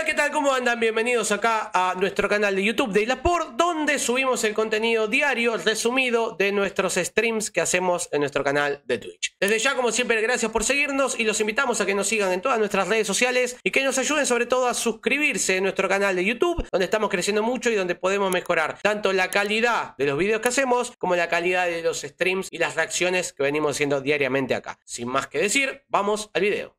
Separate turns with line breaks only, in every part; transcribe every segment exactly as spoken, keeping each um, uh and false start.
Hola, ¿qué tal? ¿Cómo andan? Bienvenidos acá a nuestro canal de YouTube de Ilasport, donde subimos el contenido diario resumido de nuestros streams que hacemos en nuestro canal de Twitch. Desde ya, como siempre, gracias por seguirnos y los invitamos a que nos sigan en todas nuestras redes sociales y que nos ayuden sobre todo a suscribirse a nuestro canal de YouTube, donde estamos creciendo mucho y donde podemos mejorar tanto la calidad de los videos que hacemos como la calidad de los streams y las reacciones que venimos haciendo diariamente acá. Sin más que decir, vamos al video.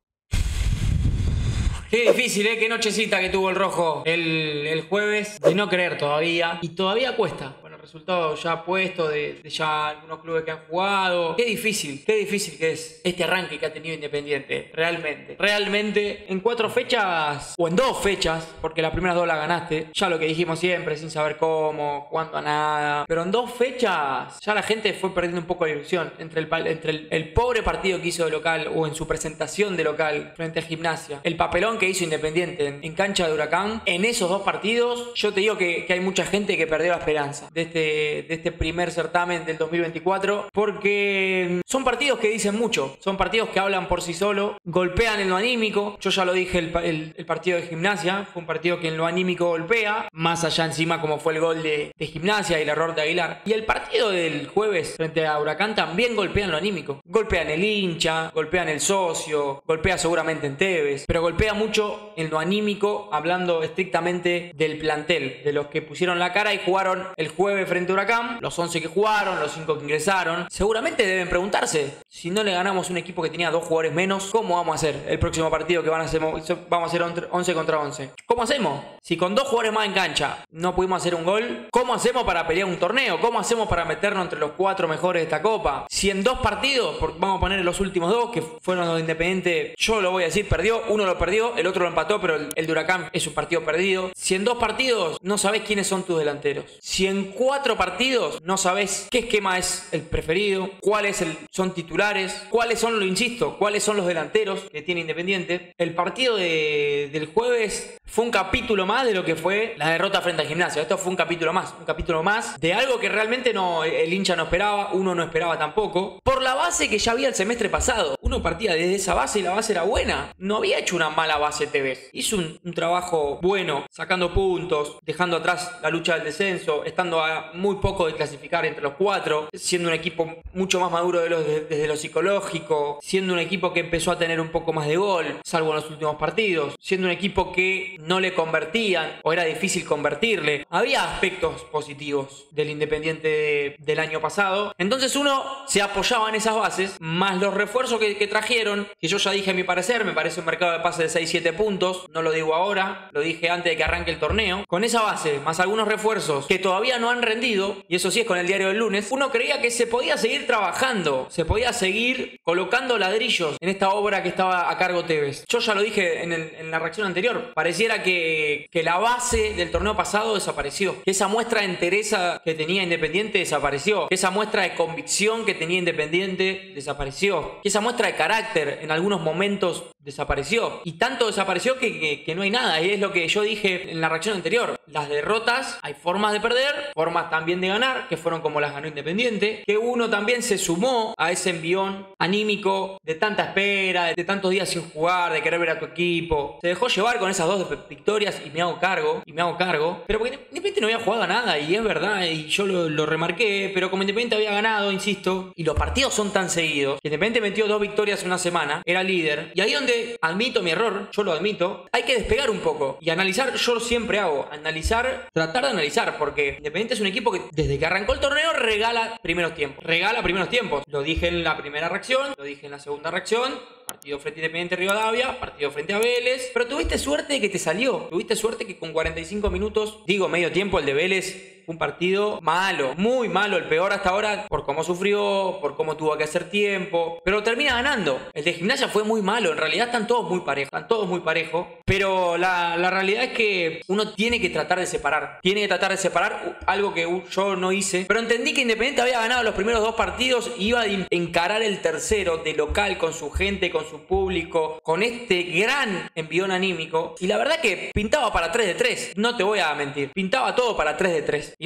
Qué difícil, ¿eh? Qué nochecita que tuvo el Rojo el, el jueves. De no creer todavía. Y todavía cuesta. Bueno, el resultado ya puesto de, de ya algunos clubes que han jugado. Qué difícil, qué difícil que es este arranque que ha tenido Independiente. Realmente. Realmente, en cuatro fechas, o en dos fechas, porque las primeras dos las ganaste. Ya lo que dijimos siempre, sin saber cómo, cuándo a nada. Pero en dos fechas, ya la gente fue perdiendo un poco de ilusión. Entre el, entre el, el pobre partido que hizo de local, o en su presentación de local, frente a Gimnasia. El papelón que hizo Independiente en, en cancha de Huracán, en esos dos partidos, yo te digo que, que hay mucha gente que perdió la esperanza de este, de este primer certamen del dos mil veinticuatro, porque son partidos que dicen mucho, son partidos que hablan por sí solo, golpean en lo anímico. Yo ya lo dije, el, el, el partido de Gimnasia fue un partido que en lo anímico golpea, más allá encima como fue el gol de, de Gimnasia y el error de Aguilar. Y el partido del jueves frente a Huracán también golpea en lo anímico, golpean el hincha, golpean el socio, golpea seguramente en Tevez, pero golpea mucho mucho en lo anímico, hablando estrictamente del plantel, de los que pusieron la cara y jugaron el jueves frente a Huracán, los once que jugaron, los cinco que ingresaron. Seguramente deben preguntarse, si no le ganamos a un equipo que tenía dos jugadores menos, ¿cómo vamos a hacer el próximo partido que van a hacer, vamos a hacer once contra once? ¿Cómo hacemos? Si con dos jugadores más en cancha no pudimos hacer un gol, ¿cómo hacemos para pelear un torneo? ¿Cómo hacemos para meternos entre los cuatro mejores de esta copa? Si en dos partidos, vamos a poner los últimos dos, que fueron los de Independiente, yo lo voy a decir, perdió, uno lo perdió, el otro lo empató, pero el, el de Huracán es un partido perdido. Si en dos partidos no sabés quiénes son tus delanteros, si en cuatro partidos no sabés qué esquema es el preferido, cuáles el, son titulares, cuáles son, lo insisto, cuáles son los delanteros que tiene Independiente. El partido de, del jueves fue un capítulo más de lo que fue la derrota frente a Gimnasia. Esto fue un capítulo más, un capítulo más de algo que realmente no, el hincha no esperaba, uno no esperaba tampoco, por la base que ya había el semestre pasado. Uno partía desde esa base y la base era buena, no había hecho una mala base Tevez. Hizo un, un trabajo bueno, sacando puntos, dejando atrás la lucha del descenso, estando a muy poco de clasificar entre los cuatro, siendo un equipo mucho más maduro de los, de, desde lo psicológico, siendo un equipo que empezó a tener un poco más de gol, salvo en los últimos partidos, siendo un equipo que no le convertían o era difícil convertirle. Había aspectos positivos del Independiente de, del año pasado. Entonces uno se apoyaba en esas bases, más los refuerzos que, que trajeron, que yo ya dije a mi parecer, me parece un mercado de pase de seis siete puntos, no lo digo ahora, lo dije antes de que arranque el torneo. Con esa base, más algunos refuerzos que todavía no han rendido, y eso sí es con el diario del lunes, uno creía que se podía seguir trabajando, se podía seguir colocando ladrillos en esta obra que estaba a cargo Tevez. Yo ya lo dije en, el, en la reacción anterior, pareciera que, que la base del torneo pasado desapareció, que esa muestra de entereza que tenía Independiente desapareció, que esa muestra de convicción que tenía Independiente desapareció, que esa muestra de carácter en algunos momentos desapareció, y tanto desapareció que, que, que no hay nada. Y es lo que yo dije en la reacción anterior, las derrotas, hay formas de perder, formas también de ganar, que fueron como las ganó Independiente, que uno también se sumó a ese envión anímico de tanta espera, de tantos días sin jugar, de querer ver a tu equipo, se dejó llevar con esas dos victorias y me hago cargo, y me hago cargo, pero porque Independiente no había jugado a nada, y es verdad, y yo lo, lo remarqué, pero como Independiente había ganado, insisto, y los partidos son tan seguidos, que Independiente metió dos victorias en una semana, era líder, y ahí donde admito mi error, yo lo admito, hay que despegar un poco y analizar. Yo siempre hago analizar, tratar de analizar, porque Independiente es un equipo que desde que arrancó el torneo regala primeros tiempos, regala primeros tiempos, lo dije en la primera reacción, lo dije en la segunda reacción, partido frente a Independiente Rivadavia, partido frente a Vélez, pero tuviste suerte de que te salió, tuviste suerte que con cuarenta y cinco minutos, digo medio tiempo, el de Vélez, un partido malo, muy malo, el peor hasta ahora por cómo sufrió, por cómo tuvo que hacer tiempo, pero termina ganando. El de Gimnasia fue muy malo, en realidad están todos muy parejos, están todos muy parejos, pero la, la realidad es que uno tiene que tratar de separar, tiene que tratar de separar algo que yo no hice, pero entendí que Independiente había ganado los primeros dos partidos y iba a encarar el tercero de local con su gente, con su público, con este gran envión anímico, y la verdad que pintaba para tres de tres, no te voy a mentir, pintaba todo para tres de tres. Y no,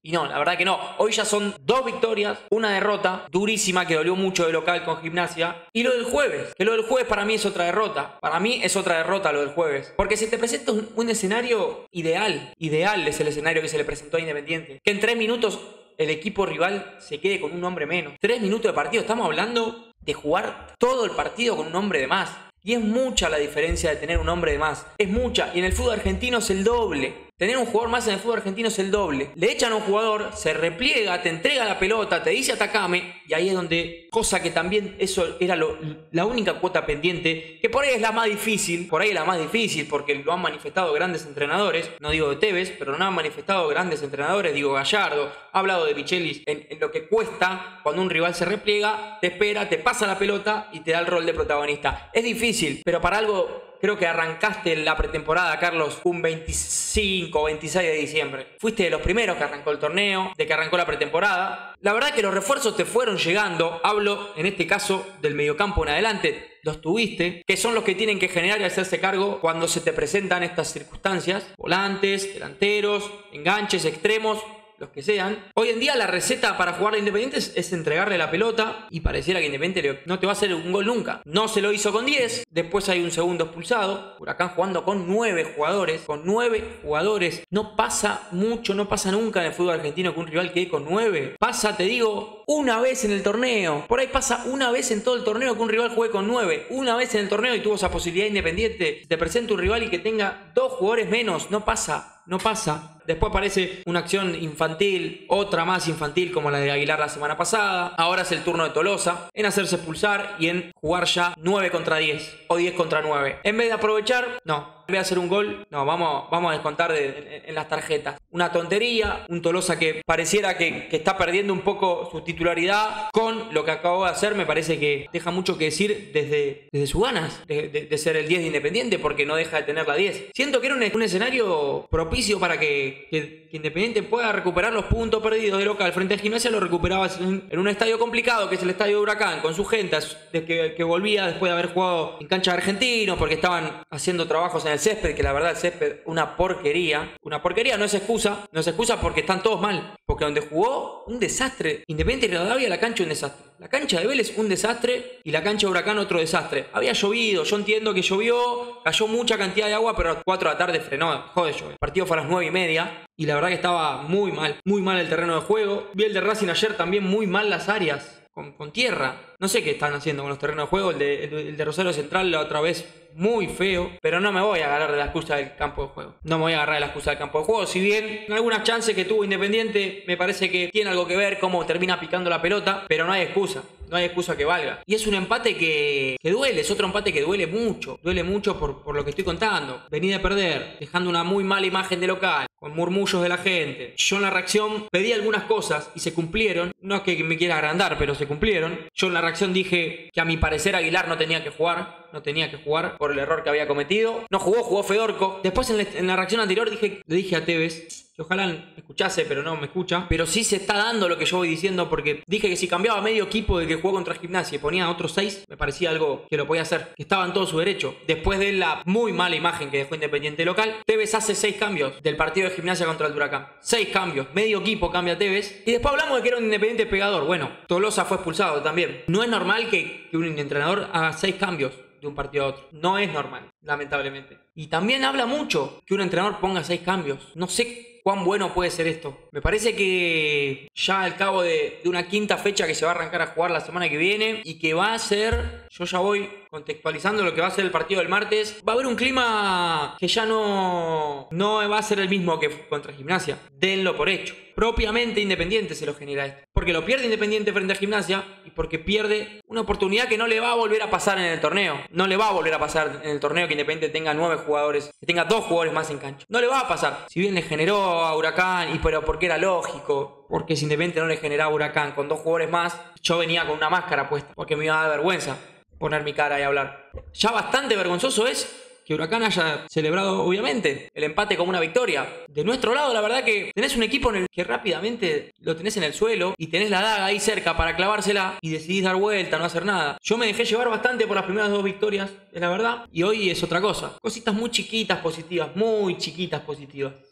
Y no, la verdad que no. Hoy ya son dos victorias, una derrota durísima que dolió mucho de local con Gimnasia. Y lo del jueves, que lo del jueves para mí es otra derrota. Para mí es otra derrota lo del jueves. Porque se te presenta un, un escenario ideal. Ideal es el escenario que se le presentó a Independiente. Que en tres minutos el equipo rival se quede con un hombre menos. Tres minutos de partido. Estamos hablando de jugar todo el partido con un hombre de más. Y es mucha la diferencia de tener un hombre de más. Es mucha. Y en el fútbol argentino es el doble. Tener un jugador más en el fútbol argentino es el doble. Le echan a un jugador, se repliega, te entrega la pelota, te dice atacame. Y ahí es donde, cosa que también eso era lo, la única cuota pendiente, que por ahí es la más difícil. Por ahí es la más difícil porque lo han manifestado grandes entrenadores. No digo de Tevez, pero no han manifestado grandes entrenadores. Digo Gallardo, ha hablado de Michelis en, en lo que cuesta cuando un rival se repliega, te espera, te pasa la pelota y te da el rol de protagonista. Es difícil, pero para algo... Creo que arrancaste la pretemporada, Carlos, un veinticinco o veintiséis de diciembre. Fuiste de los primeros que arrancó el torneo, de que arrancó la pretemporada. La verdad que los refuerzos te fueron llegando. Hablo, en este caso, del mediocampo en adelante. Los tuviste, que son los que tienen que generar y hacerse cargo cuando se te presentan estas circunstancias. Volantes, delanteros, enganches, extremos... los que sean. Hoy en día la receta para jugar a Independiente es, es entregarle la pelota y pareciera que Independiente no te va a hacer un gol nunca. No se lo hizo con diez, después hay un segundo expulsado. Huracán jugando con nueve jugadores, con nueve jugadores. No pasa mucho, no pasa nunca en el fútbol argentino que un rival quede con nueve. Pasa, te digo, una vez en el torneo. Por ahí pasa una vez en todo el torneo que un rival juegue con nueve. Una vez en el torneo y tuvo esa posibilidad Independiente. Te presenta un rival y que tenga dos jugadores menos. No pasa, no pasa. Después aparece una acción infantil, otra más infantil como la de Aguilar la semana pasada. Ahora es el turno de Tolosa en hacerse expulsar y en jugar ya nueve contra diez o diez contra nueve. En vez de aprovechar, no. En vez de hacer un gol, no, vamos, vamos a descontar de, en, en las tarjetas. Una tontería, un Tolosa que pareciera que, que está perdiendo un poco su titularidad con lo que acabó de hacer. Me parece que deja mucho que decir desde, desde sus ganas de, de, de ser el diez de Independiente, porque no deja de tener la diez. Siento que era un, un escenario propicio para que, que, que Independiente pueda recuperar los puntos perdidos de local frente a Gimnasia. Lo recuperaba en, en un estadio complicado que es el estadio de Huracán, con su gente de que, que volvía después de haber jugado en cancha de argentinos, porque estaban haciendo trabajos en el césped, que la verdad el césped una porquería. Una porquería, no es excusa, no es excusa porque están todos mal. Porque donde jugó, un desastre. Independiente y Rivadavia, la cancha un desastre. La cancha de Vélez un desastre y la cancha de Huracán otro desastre. Había llovido, yo entiendo que llovió, cayó mucha cantidad de agua, pero a las cuatro de la tarde frenó, dejó de llover. El partido fue a las nueve y media y la verdad que estaba muy mal, muy mal el terreno de juego. Vi el de Racing ayer también muy mal las áreas. Con, con tierra. No sé qué están haciendo con los terrenos de juego. El de, el, el de Rosario Central la otra vez muy feo. Pero no me voy a agarrar de la excusa del campo de juego. No me voy a agarrar de la excusa del campo de juego. Si bien en algunas chances que tuvo Independiente me parece que tiene algo que ver cómo termina picando la pelota. Pero no hay excusa. No hay excusa que valga. Y es un empate que, que duele. Es otro empate que duele mucho. Duele mucho por, por lo que estoy contando. Vení de perder. Dejando una muy mala imagen de local. Con murmullos de la gente. Yo en la reacción pedí algunas cosas y se cumplieron. No es que me quiera agrandar, pero se cumplieron. Yo en la reacción dije que a mi parecer Aguilar no tenía que jugar. No tenía que jugar por el error que había cometido. No jugó, jugó Fedorco. Después en la, en la reacción anterior dije, le dije a Tevez, que ojalá me escuchase, pero no me escucha. Pero sí se está dando lo que yo voy diciendo, porque dije que si cambiaba medio equipo de que jugó contra Gimnasia y ponía a otros seis, me parecía algo que lo podía hacer. Que estaba en todo su derecho. Después de la muy mala imagen que dejó Independiente local, Tevez hace seis cambios del partido de Gimnasia contra el Huracán. Seis cambios. Medio equipo cambia Tevez. Y después hablamos de que era un Independiente pegador. Bueno, Tolosa fue expulsado también. No es normal que, que un entrenador haga seis cambios de un partido a otro. No es normal, lamentablemente. Y también habla mucho que un entrenador ponga seis cambios. No sé cuán bueno puede ser esto. Me parece que ya al cabo de, de una quinta fecha que se va a arrancar a jugar la semana que viene y que va a ser, yo ya voy contextualizando lo que va a ser el partido del martes, va a haber un clima que ya no, no va a ser el mismo que contra Gimnasia. Denlo por hecho. Propiamente Independiente se lo genera esto. Porque lo pierde Independiente frente a Gimnasia y porque pierde una oportunidad que no le va a volver a pasar en el torneo. No le va a volver a pasar en el torneo que Independiente tenga nueve jugadores, que tenga dos jugadores más en cancha. No le va a pasar. Si bien le generó a Huracán, y pero porque era lógico, porque si Independiente no le generaba a Huracán con dos jugadores más, yo venía con una máscara puesta, porque me iba a dar vergüenza poner mi cara y hablar. Ya bastante vergonzoso es que Huracán haya celebrado, obviamente, el empate como una victoria. De nuestro lado, la verdad que tenés un equipo en el que rápidamente lo tenés en el suelo y tenés la daga ahí cerca para clavársela y decidís dar vuelta, no hacer nada. Yo me dejé llevar bastante por las primeras dos victorias, es la verdad, y hoy es otra cosa. Cositas muy chiquitas positivas, muy chiquitas positivas.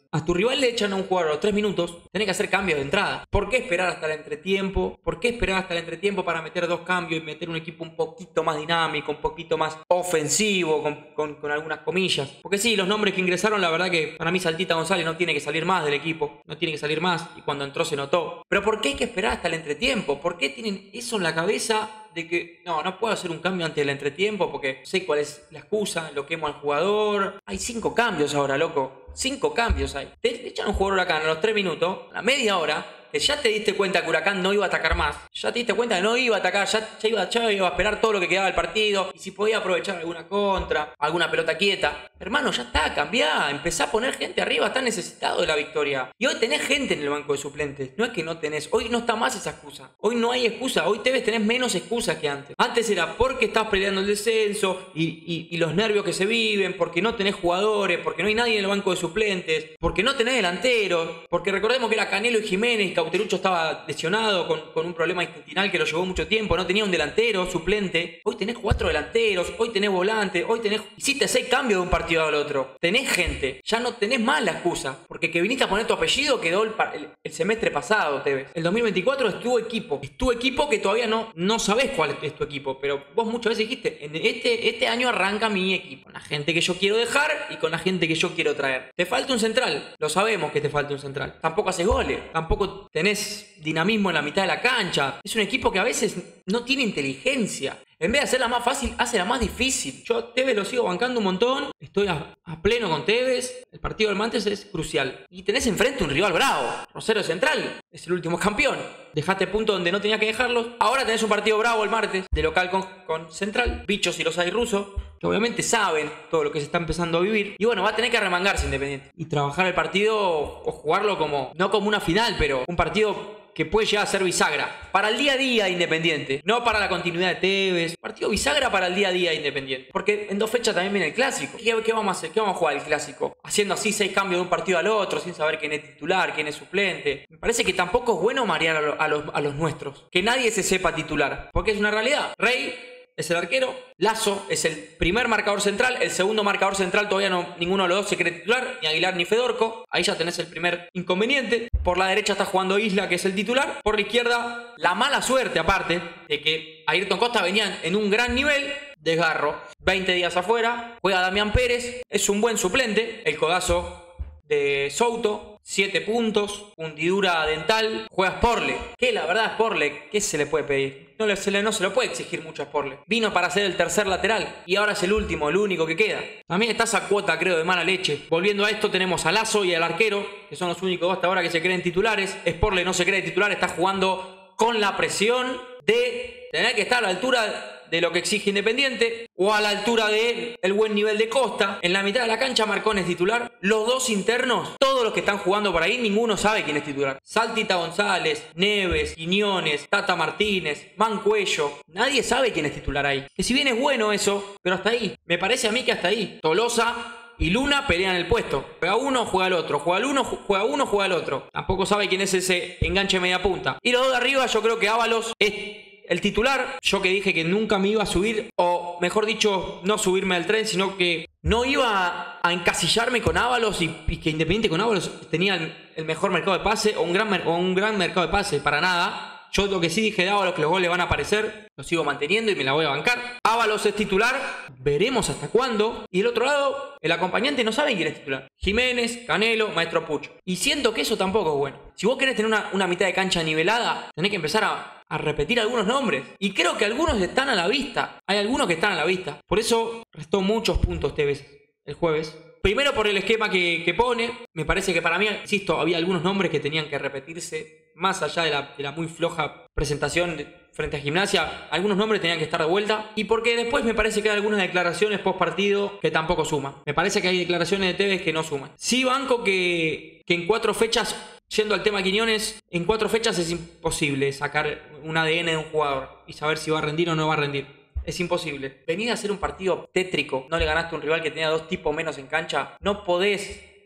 A tu rival le echan a un jugador a los tres minutos, tenés que hacer cambios de entrada. ¿Por qué esperar hasta el entretiempo? ¿Por qué esperar hasta el entretiempo para meter dos cambios y meter un equipo un poquito más dinámico, un poquito más ofensivo, con, con, con algunas comillas? Porque sí, los nombres que ingresaron, la verdad que para mí Saltita González no tiene que salir más del equipo, no tiene que salir más, y cuando entró se notó. Pero ¿por qué hay que esperar hasta el entretiempo? ¿Por qué tienen eso en la cabeza de que no, no puedo hacer un cambio antes del entretiempo porque sé cuál es la excusa, lo quemo al jugador? Hay cinco cambios ahora, loco. Cinco cambios hay. Te echan a un jugador Huracán a los tres minutos, a la media hora, que ya te diste cuenta que Huracán no iba a atacar más. Ya te diste cuenta que no iba a atacar, ya, ya, iba, ya iba a esperar todo lo que quedaba del partido. Y si podía aprovechar alguna contra, alguna pelota quieta. Hermano, ya está, cambiá. Empezá a poner gente arriba, está necesitado de la victoria. Y hoy tenés gente en el banco de suplentes. No es que no tenés. Hoy no está más esa excusa. Hoy no hay excusa. Hoy Tevez tenés menos excusas que antes. Antes era porque estás peleando el descenso y, y, y los nervios que se viven, porque no tenés jugadores, porque no hay nadie en el banco de suplentes, porque no tenés delanteros, porque recordemos que era Canelo y Jiménez. Cauterucho estaba lesionado con, con un problema intestinal que lo llevó mucho tiempo, no tenía un delantero suplente. Hoy tenés cuatro delanteros, hoy tenés volante, hoy tenés... Hiciste seis cambios de un partido al otro. Tenés gente, ya no tenés más la excusa, porque que viniste a poner tu apellido quedó el, el, el semestre pasado, Tevez. El dos mil veinticuatro es tu equipo, es tu equipo que todavía no, no sabés cuál es tu equipo, pero vos muchas veces dijiste, en este, este año arranca mi equipo, con la gente que yo quiero dejar y con la gente que yo quiero traer. Te falta un central, lo sabemos que te falta un central. Tampoco haces goles, tampoco tenés dinamismo en la mitad de la cancha. Es un equipo que a veces no tiene inteligencia. En vez de hacerla más fácil, hace la más difícil. Yo a Tevez lo sigo bancando un montón. Estoy a, a pleno con Tevez. El partido del martes es crucial. Y tenés enfrente un rival bravo. Rosario Central es el último campeón. Dejaste punto donde no tenías que dejarlos. Ahora tenés un partido bravo el martes, de local con, con Central. Bichos y los hay rusos, que obviamente saben todo lo que se está empezando a vivir. Y bueno, va a tener que arremangarse Independiente. Y trabajar el partido o jugarlo como, no como una final, pero un partido que puede llegar a ser bisagra para el día a día de Independiente, no para la continuidad de Tevez. Partido bisagra para el día a día de Independiente, porque en dos fechas también viene el clásico. ¿Qué, qué vamos a hacer? ¿Qué vamos a jugar el clásico? Haciendo así seis cambios de un partido al otro, sin saber quién es titular, quién es suplente. Me parece que tampoco es bueno marear a, lo, a, los, a los nuestros, que nadie se sepa titular, porque es una realidad. Rey es el arquero, Lazo es el primer marcador central, el segundo marcador central todavía no, ninguno de los dos se cree titular, ni Aguilar ni Fedorco. Ahí ya tenés el primer inconveniente. Por la derecha está jugando Isla, que es el titular. Por la izquierda, la mala suerte aparte de que Ayrton Costa venía en un gran nivel, desgarro, veinte días afuera, juega Damián Pérez, es un buen suplente, el codazo de Souto, siete puntos, hundidura dental, juega Sporle, que la verdad Sporle, ¿qué se le puede pedir? No, le, se le, no se lo puede exigir mucho a Sporle. Vino para ser el tercer lateral y ahora es el último, el único que queda. También está esa cuota, creo, de mala leche. Volviendo a esto, tenemos a Lazo y al arquero, que son los únicos hasta ahora que se creen titulares. Sporle no se cree titular, está jugando con la presión de tener que estar a la altura de lo que exige Independiente o a la altura de el buen nivel de Costa. En la mitad de la cancha Marcón es titular. Los dos internos, todos los que están jugando por ahí, ninguno sabe quién es titular. Saltita González, Neves, Quiñones, Tata Martínez, Mancuello, nadie sabe quién es titular ahí. Que si bien es bueno eso, pero hasta ahí, me parece a mí que hasta ahí. Tolosa y Luna pelean el puesto. Juega uno, juega el otro. Juega el uno, juega uno, juega el otro. Tampoco sabe quién es ese enganche media punta. Y los dos de arriba, yo creo que Ábalos es el titular. Yo que dije que nunca me iba a subir, o mejor dicho, no subirme al tren, sino que no iba a encasillarme con Ábalos y, y que Independiente con Ábalos tenía el, el mejor mercado de pase o un, gran, o un gran mercado de pase, para nada. Yo lo que sí dije de Ábalos, que los goles van a aparecer, lo sigo manteniendo y me la voy a bancar. Ábalos es titular, veremos hasta cuándo. Y del otro lado, el acompañante no sabe quién es titular. Jiménez, Canelo, Maestro Puch. Y siento que eso tampoco es bueno. Si vos querés tener una, una mitad de cancha nivelada, tenés que empezar a, a repetir algunos nombres. Y creo que algunos están a la vista. Hay algunos que están a la vista. Por eso restó muchos puntos Tevez el jueves. Primero por el esquema que, que pone. Me parece que para mí, insisto, había algunos nombres que tenían que repetirse. Más allá de la, de la muy floja presentación de, frente a Gimnasia, algunos nombres tenían que estar de vuelta. Y porque después me parece que hay algunas declaraciones post partido que tampoco suman. Me parece que hay declaraciones de Tevez que no suman. Sí banco que, que en cuatro fechas, yendo al tema Quiñones, en cuatro fechas es imposible sacar un A D N de un jugador y saber si va a rendir o no va a rendir. Es imposible. Venir a hacer un partido tétrico, no le ganaste a un rival que tenía dos tipos menos en cancha, no podés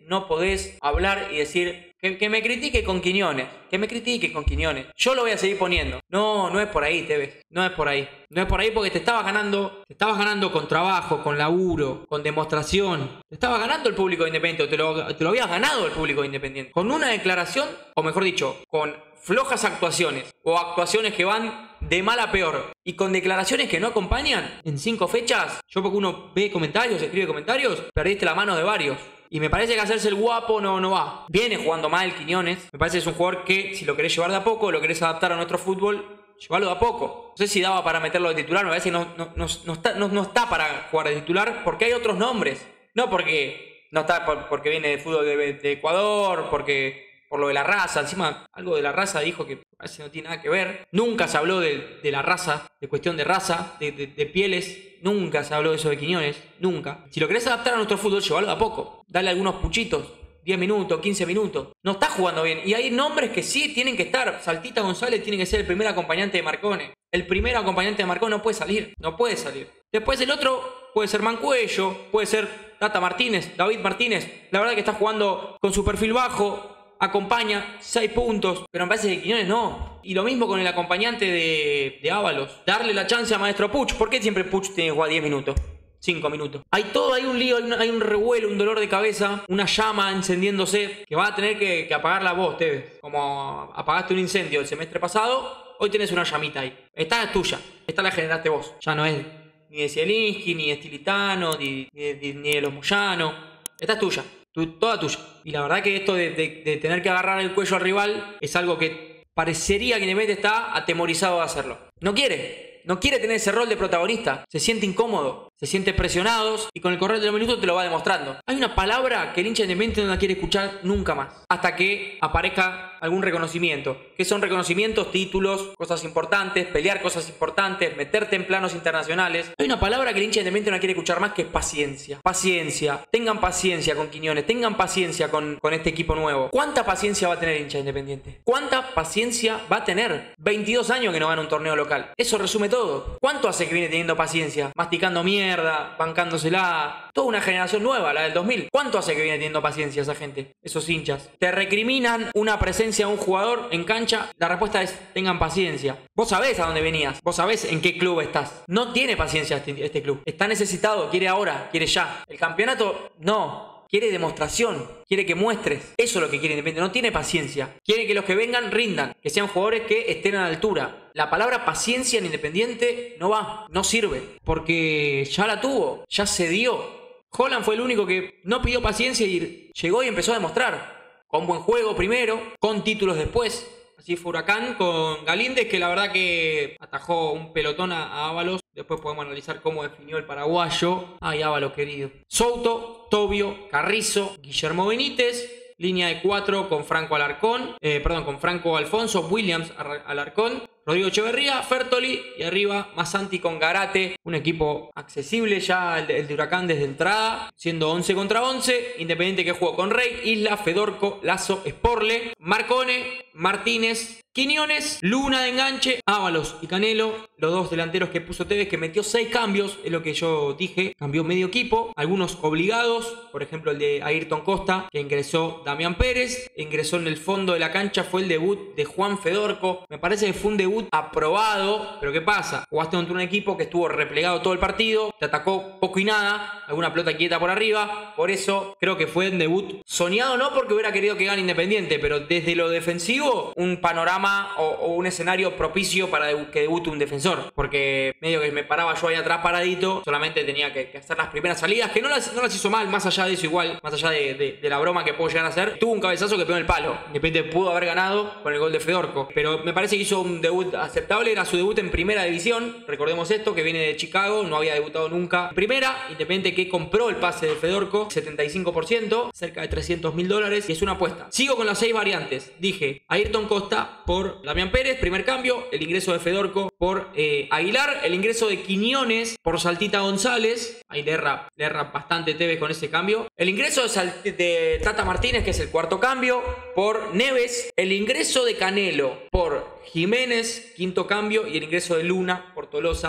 no podés hablar y decir que, que me critique con Quiñones, que me critique con Quiñones. Yo lo voy a seguir poniendo. No, no es por ahí, Tevez. No es por ahí. No es por ahí porque te estabas ganando, te estabas ganando con trabajo, con laburo, con demostración. Te estabas ganando el público Independiente, o te lo, te lo habías ganado el público Independiente. Con una declaración, o mejor dicho, con flojas actuaciones, o actuaciones que van de mal a peor, y con declaraciones que no acompañan, en cinco fechas, yo porque uno ve comentarios, escribe comentarios, perdiste la mano de varios. Y me parece que hacerse el guapo no, no va. Viene jugando mal Quiñones. Me parece que es un jugador que, si lo querés llevar de a poco, lo querés adaptar a nuestro fútbol, llévalo de a poco. No sé si daba para meterlo de titular. Me parece que no, no, no, no, está, no, no está para jugar de titular porque hay otros nombres. No porque no está por, porque viene de fútbol de, de Ecuador, porque por lo de la raza. Encima, algo de la raza dijo que parece que no tiene nada que ver. Nunca se habló de, de la raza, de cuestión de raza, de, de, de pieles. Nunca se habló de eso de Quiñones. Nunca. Si lo querés adaptar a nuestro fútbol, llévalo de a poco. Dale algunos puchitos. diez minutos, quince minutos. No está jugando bien. Y hay nombres que sí tienen que estar. Saltita González tiene que ser el primer acompañante de Marcone. El primer acompañante de Marcone no puede salir. No puede salir. Después el otro puede ser Mancuello. Puede ser Tata Martínez. David Martínez. La verdad que está jugando con su perfil bajo. Acompaña, seis puntos. Pero me parece que Quiñones no. Y lo mismo con el acompañante de, de Ábalos. Darle la chance a Maestro Puch. ¿Por qué siempre Puch tiene que jugar diez minutos? cinco minutos. Hay todo, hay un lío, hay un, hay un revuelo, un dolor de cabeza, una llama encendiéndose que va a tener que, que apagar la voz, Tevez. Como apagaste un incendio el semestre pasado, hoy tenés una llamita ahí. Esta es tuya, esta la generaste vos. Ya no es ni de Zielinski, ni de Stilitano, ni, ni, ni, ni de los Moyano. Esta es tuya, tu, toda tuya. Y la verdad que esto de, de, de tener que agarrar el cuello al rival es algo que parecería que Independiente está atemorizado de hacerlo. No quiere. No quiere tener ese rol de protagonista. Se siente incómodo. Se siente presionados. Y con el correr de los minutos te lo va demostrando. Hay una palabra que el hincha Independiente no la quiere escuchar nunca más. Hasta que aparezca algún reconocimiento. ¿Qué son reconocimientos? Títulos, cosas importantes, pelear cosas importantes, meterte en planos internacionales. Hay una palabra que el hincha Independiente no quiere escuchar más, que es paciencia. Paciencia. Tengan paciencia con Quiñones. Tengan paciencia con, con este equipo nuevo. ¿Cuánta paciencia va a tener el hincha Independiente? ¿Cuánta paciencia va a tener? veintidós años que no gana un torneo local. Eso resume todo. ¿Cuánto hace que viene teniendo paciencia? Masticando mierda, bancándosela. Toda una generación nueva, la del dos mil. ¿Cuánto hace que viene teniendo paciencia esa gente? Esos hinchas. ¿Te recriminan una presencia de un jugador en cancha? La respuesta es: tengan paciencia. Vos sabés a dónde venías. Vos sabés en qué club estás. No tiene paciencia este, este club. Está necesitado. Quiere ahora. Quiere ya. El campeonato, no. Quiere demostración, quiere que muestres. Eso es lo que quiere Independiente, no tiene paciencia. Quiere que los que vengan rindan, que sean jugadores que estén a la altura. La palabra paciencia en Independiente no va, no sirve, porque ya la tuvo, ya se dio. Holland fue el único que no pidió paciencia y llegó y empezó a demostrar. Con buen juego primero, con títulos después. Así fue Huracán con Galíndez, que la verdad que atajó un pelotón a Ábalos. Después podemos analizar cómo definió el paraguayo. Ay, Ábalos querido. Souto, Tobio, Carrizo, Guillermo Benítez. Línea de cuatro con Franco Alarcón. Eh, perdón, con Franco Alfonso, Williams Alarcón, Rodrigo Echeverría, Fertoli y arriba Masanti con Garate. Un equipo accesible ya el de, el de Huracán desde entrada, siendo once contra once. Independiente que jugó con Rey, Isla, Fedorco, Lazo, Sporle, Marcone, Martínez, Quiñones, Luna de enganche, Ábalos y Canelo, los dos delanteros que puso Tevez, que metió seis cambios, es lo que yo dije, cambió medio equipo, algunos obligados, por ejemplo el de Ayrton Costa, que ingresó Damián Pérez, ingresó en el fondo de la cancha, fue el debut de Juan Fedorco, me parece que fue un debut aprobado, pero ¿qué pasa? Jugaste contra un equipo que estuvo replegado todo el partido, te atacó poco y nada, alguna pelota quieta por arriba, por eso creo que fue un debut soñado, no porque hubiera querido que gane Independiente, pero desde lo defensivo, un panorama O, o un escenario propicio para debu que debute un defensor, porque medio que me paraba yo ahí atrás paradito, solamente tenía que, que hacer las primeras salidas, que no las, no las hizo mal, más allá de eso igual, más allá de, de, de la broma que puedo llegar a hacer, tuvo un cabezazo que pegó en el palo, Independiente pudo haber ganado con el gol de Fedorco, pero me parece que hizo un debut aceptable, era su debut en primera división, recordemos esto, que viene de Chicago, no había debutado nunca en primera, Independiente que compró el pase de Fedorco, setenta y cinco por ciento, cerca de trescientos mil dólares, y es una apuesta. Sigo con las seis variantes, dije Ayrton Costa por Damián Pérez, primer cambio, el ingreso de Fedorco por eh, Aguilar, el ingreso de Quiñones por Saltita González, ahí le erra, le erra bastante Tevez con ese cambio, el ingreso de, Sal de Tata Martínez, que es el cuarto cambio, por Neves, el ingreso de Canelo por Jiménez, quinto cambio, y el ingreso de Luna por Tolosa fue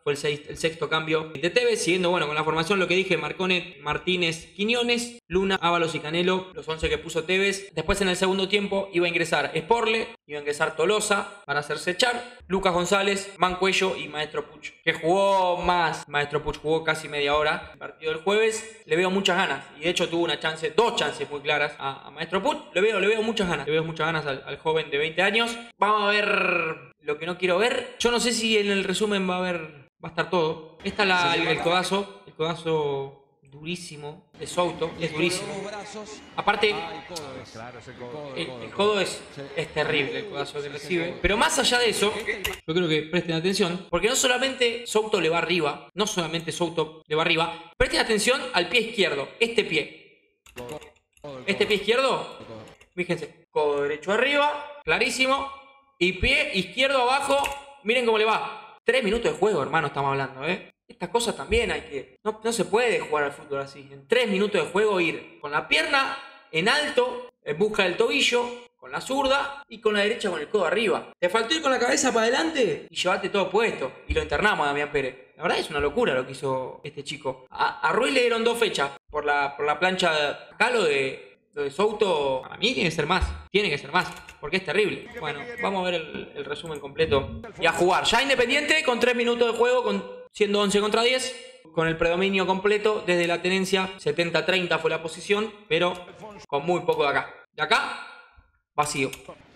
fue el, seis, el sexto cambio de Tevez, siguiendo bueno con la formación, lo que dije, Marcone, Martínez, Quiñones, Luna, Ábalos y Canelo, los once que puso Tevez. Después en el segundo tiempo iba a ingresar Sporle, iba a ingresar Tolosa para hacerse echar, Lucas González, Mancuello y Maestro Puch, que jugó más. Maestro Puch jugó casi media hora el partido del jueves. Le veo muchas ganas y de hecho tuvo una chance, dos chances muy claras a, a Maestro Puch. Le veo, le veo muchas ganas, le veo muchas ganas al, al joven de veinte años. Vamos a ver lo que no quiero ver. Yo no sé si en el resumen va a haber, va a estar todo. Esta es la, el, el codazo, el codazo durísimo de Souto, es durísimo. Aparte, el, el codo es, es terrible, el codazo que recibe. Pero más allá de eso, yo creo que presten atención, porque no solamente Souto le va arriba, no solamente Souto le va arriba, presten atención al pie izquierdo, este pie. Este pie izquierdo, fíjense, codo derecho arriba, clarísimo, y pie izquierdo abajo, miren cómo le va. Tres minutos de juego, hermano, estamos hablando, ¿eh? Estas cosas también hay que... No, no se puede jugar al fútbol así. En tres minutos de juego ir con la pierna en alto, en busca del tobillo, con la zurda y con la derecha con el codo arriba. Te faltó ir con la cabeza para adelante y llevarte todo puesto. Y lo internamos a Damián Pérez. La verdad es una locura lo que hizo este chico. A, a Ruiz le dieron dos fechas por la, por la plancha. Acá lo de... Lo de Souto, para mí tiene que ser más. Tiene que ser más, porque es terrible. Bueno, vamos a ver el, el resumen completo. Y a jugar. Ya Independiente con tres minutos de juego, con, siendo once contra diez. Con el predominio completo desde la tenencia. setenta treinta fue la posición, pero con muy poco de acá. De acá, vacío.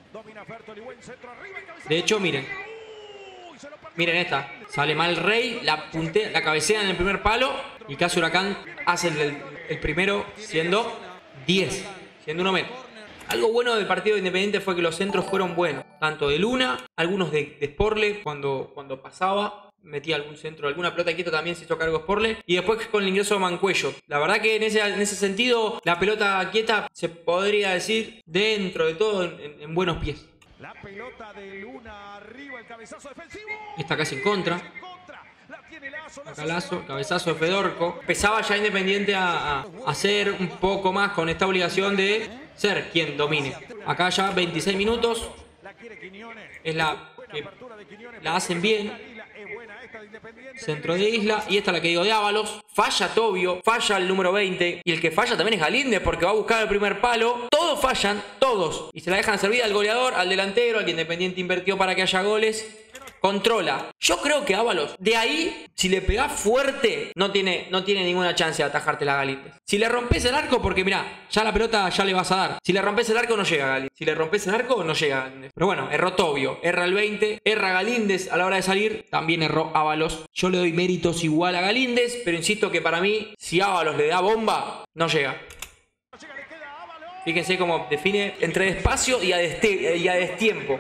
De hecho, miren. Miren esta. Sale mal Rey, la, puntea, la cabecea en el primer palo. Y casi Huracán hace el, el, el primero siendo... diez, siendo uno menos. Algo bueno del partido de Independiente fue que los centros fueron buenos. Tanto de Luna, algunos de, de Sporle cuando, cuando pasaba, metía algún centro, alguna pelota quieta también se hizo cargo Sporle. Y después con el ingreso de Mancuello. La verdad que en ese, en ese sentido, la pelota quieta se podría decir dentro de todo en, en, en buenos pies. La pelota de Luna arriba, el cabezazo defensivo. Está casi en contra. Acá Lazo, cabezazo de Fedorco. Empezaba ya Independiente a, a hacer un poco más con esta obligación de ser quien domine. Acá ya veintiséis minutos. Es la que la hacen bien. Centro de Isla. Y esta es la que digo de Ábalos. Falla Tobio. Falla el número veinte. Y el que falla también es Galíndez porque va a buscar el primer palo. Todos fallan. Todos. Y se la dejan servir al goleador, al delantero, al que Independiente invirtió para que haya goles. Controla. Yo creo que Ábalos, de ahí, si le pegás fuerte, no tiene, no tiene ninguna chance de atajarte la Galíndez. Si le rompes el arco, porque mirá, ya la pelota ya le vas a dar. Si le rompes el arco, no llega Galíndez. Si le rompes el arco, no llega Galíndez. Pero bueno, erró Tobio, erra el veinte, erra Galíndez a la hora de salir, también erró Ábalos. Yo le doy méritos igual a Galíndez, pero insisto que para mí, si Ábalos le da bomba, no llega. Fíjense cómo define entre despacio y a, deste y a destiempo.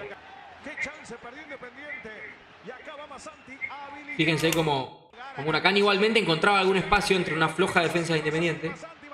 Fíjense como, como Huracán igualmente encontraba algún espacio entre una floja defensa de Independiente.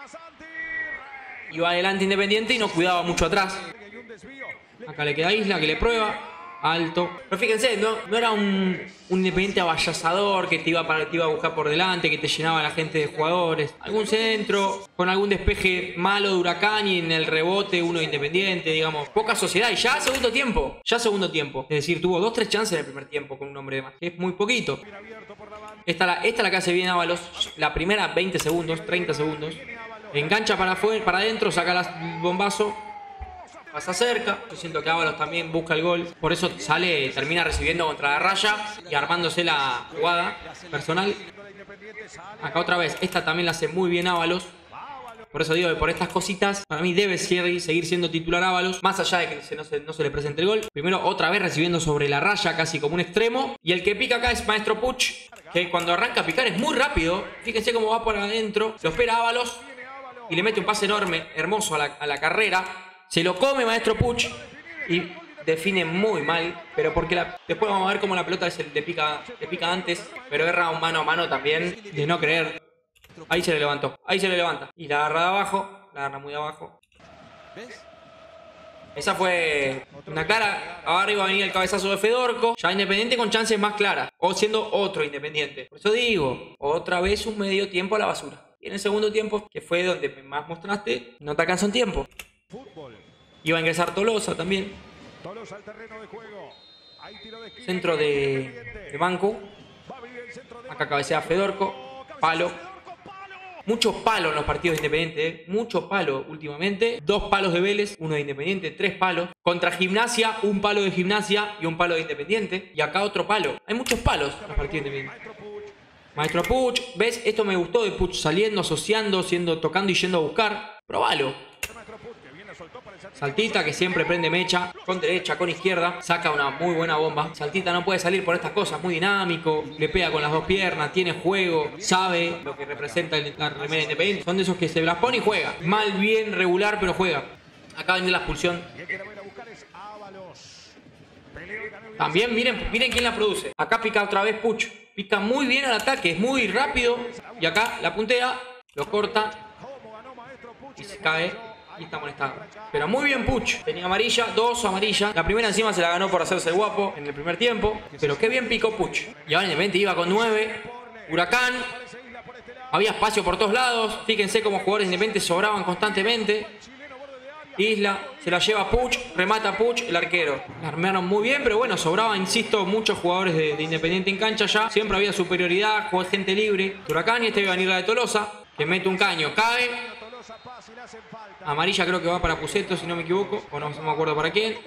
Iba adelante Independiente y no cuidaba mucho atrás. Acá le queda Isla que le prueba. Alto. Pero fíjense, no, no era un, un Independiente avallazador que te iba, para, te iba a buscar por delante, que te llenaba la gente de jugadores. Algún centro, con algún despeje malo de Huracán y en el rebote uno de Independiente, digamos. Poca sociedad. Y ya segundo tiempo. Ya segundo tiempo. Es decir, tuvo dos, tres chances en el primer tiempo con un hombre de más. Que es muy poquito. Esta la, esta la que hace bien Ábalos. La primera veinte segundos, treinta segundos. Engancha para afuera, para adentro, saca el bombazo. Pasa cerca, yo siento que Ábalos también busca el gol, por eso sale, termina recibiendo contra la raya y armándose la jugada personal. Acá otra vez, esta también la hace muy bien Ábalos. Por eso digo que por estas cositas, para mí debe seguir, seguir siendo titular Ábalos, más allá de que se, no, se, no se le presente el gol. Primero otra vez recibiendo sobre la raya, casi como un extremo. Y el que pica acá es Maestro Puch, que cuando arranca a picar es muy rápido. Fíjense cómo va por adentro, lo espera Ábalos y le mete un pase enorme, hermoso a la, a la carrera. Se lo come Maestro Puch y define muy mal, pero porque la, después vamos a ver cómo la pelota se le pica, le pica antes, pero erra un mano a mano también de no creer. Ahí se le levantó, ahí se le levanta. Y la agarra de abajo, la agarra muy de abajo. Esa fue una clara. Ahora iba a venir el cabezazo de Fedorco. Ya Independiente con chances más claras. O siendo otro Independiente. Por eso digo, otra vez un medio tiempo a la basura. Y en el segundo tiempo, que fue donde más mostraste, no te alcanzó un tiempo. Iba a ingresar Tolosa también. Centro de, de banco. Acá cabecea Fedorko. Palo. Muchos palos en los partidos de Independiente, ¿eh? Muchos palos últimamente. Dos palos de Vélez, uno de Independiente, tres palos. Contra Gimnasia, un palo de Gimnasia y un palo de Independiente. Y acá otro palo. Hay muchos palos en los partidos de Independiente. Maestro Puch, ¿ves? Esto me gustó de Puch, saliendo, asociando, siendo, tocando y yendo a buscar. Probalo. Saltita que siempre prende mecha, con derecha, con izquierda, saca una muy buena bomba. Saltita no puede salir por estas cosas, muy dinámico, le pega con las dos piernas, tiene juego, sabe lo que representa la remera Independiente. Son de esos que se las pone y juega. Mal, bien, regular, pero juega. Acá viene la expulsión. También miren, miren quién la produce. Acá pica otra vez Puch. Pica muy bien al ataque, es muy rápido. Y acá la puntea, lo corta y se cae. Y está molestado. Pero muy bien Puch. Tenía amarilla, dos amarillas. La primera encima se la ganó por hacerse el guapo en el primer tiempo. Pero qué bien picó Puch. Y ahora Independiente iba con nueve. Huracán. Había espacio por todos lados. Fíjense cómo jugadores de Independiente sobraban constantemente. Isla, se la lleva Puch, remata Puch, el arquero. La armaron muy bien, pero bueno, sobraban, insisto, muchos jugadores de, de Independiente en cancha ya. Siempre había superioridad, jugó gente libre. Huracán y este iba a venir la de Tolosa, que mete un caño, cae. Amarilla creo que va para Puceto, si no me equivoco, o no, no me acuerdo para quién.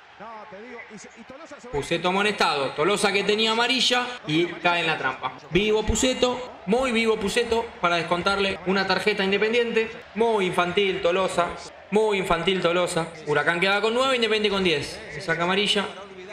Puceto amonestado, Tolosa que tenía amarilla y cae en la trampa. Vivo Puceto, muy vivo Puceto para descontarle una tarjeta Independiente. Muy infantil Tolosa, muy infantil Tolosa. Huracán queda con nueve, Independiente con diez. Se saca amarilla.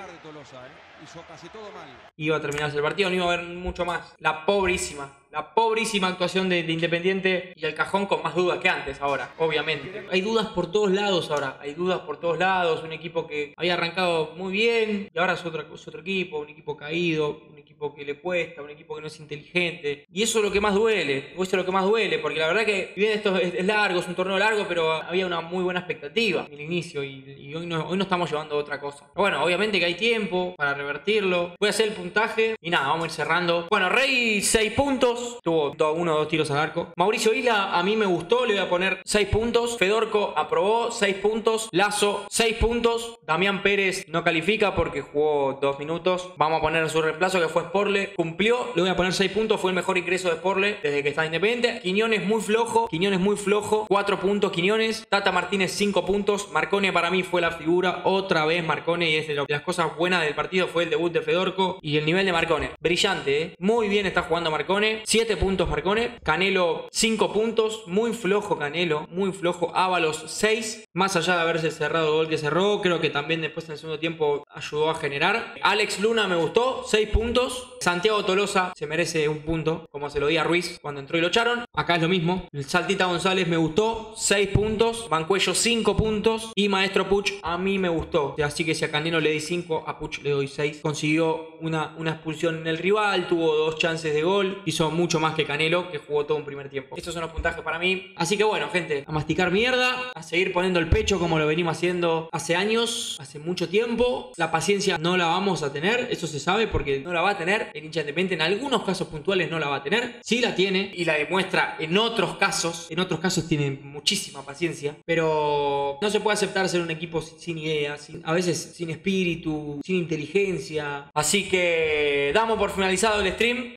Iba a terminarse el partido, no iba a haber mucho más. La pobrísima, la pobrísima actuación de, de Independiente y el cajón con más dudas que antes ahora, obviamente. Hay dudas por todos lados ahora, hay dudas por todos lados. Un equipo que había arrancado muy bien y ahora es otro, es otro equipo, un equipo caído, un equipo que le cuesta, un equipo que no es inteligente. Y eso es lo que más duele, eso es lo que más duele, porque la verdad que, si bien esto es, es largo, es un torneo largo, pero había una muy buena expectativa en el inicio y, y hoy, no, hoy no estamos llevando a otra cosa. Pero bueno, obviamente que hay tiempo para revertirlo. Voy a hacer el puntaje y nada, vamos a ir cerrando. Bueno, Rey seis puntos, tuvo uno o dos tiros al arco. Mauricio Isla a mí me gustó, le voy a poner seis puntos. Fedorko aprobó, seis puntos. Lazo, seis puntos. Damián Pérez no califica porque jugó dos minutos. Vamos a poner su reemplazo que fue Sporle, cumplió, le voy a poner seis puntos, fue el mejor ingreso de Sporle desde que está Independiente. Quiñones muy flojo, Quiñones muy flojo, cuatro puntos Quiñones. Tata Martínez cinco puntos. Marcone para mí fue la figura, otra vez Marcone, y es de, lo, de las cosas buenas del partido fue el debut de Fedorko y el nivel de Marcone. Brillante, ¿eh? Muy bien está jugando Marcone, siete puntos Marcone. Canelo cinco puntos, muy flojo Canelo, muy flojo. Ábalos seis, más allá de haberse cerrado el gol que cerró, creo que también después en el segundo tiempo ayudó a generar. Alex Luna me gustó, seis puntos. Santiago Tolosa se merece un punto, como se lo di a Ruiz cuando entró y lo echaron. Acá es lo mismo. El Saltita González me gustó, seis puntos. Bancuello cinco puntos. Y Maestro Puch a mí me gustó. Así que si a Canelo le di cinco, a Puch le doy seis. Consiguió una, una expulsión en el rival, tuvo dos chances de gol. Hizo mucho más que Canelo, que jugó todo un primer tiempo. Estos son los puntajes para mí. Así que bueno, gente, a masticar mierda, a seguir poniendo el pecho como lo venimos haciendo hace años, hace mucho tiempo. La paciencia no la vamos a tener, eso se sabe porque no la va a tener. El hincha Independiente en algunos casos puntuales no la va a tener. Sí la tiene y la demuestra en otros casos. En otros casos tiene muchísima paciencia. Pero no se puede aceptar ser un equipo sin ideas, sin, a veces sin espíritu, sin inteligencia. Así que damos por finalizado el stream.